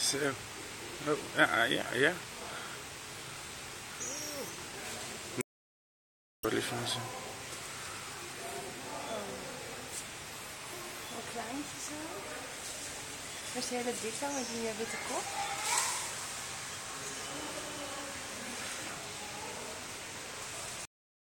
Zo. Oh, ja. Olifants. Een kleintje zo. Maar is hele dik dan met die witte kop.